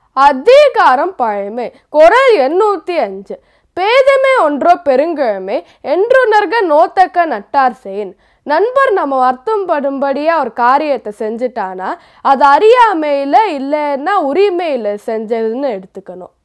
அதிகாரம் பழமை. குரல் 805. பேதமை ஒன்றோ பெருங்கிழமை என்றுணர்க நோத்தக்க நட்டார் செயின். நண்பர் நம்ம வருத்தம் படும்படியா ஒரு காரியத்தை செஞ்சுட்டானா அது அறியாமையில இல்லைன்னா உரிமையில செஞ்சதுன்னு எடுத்துக்கணும்.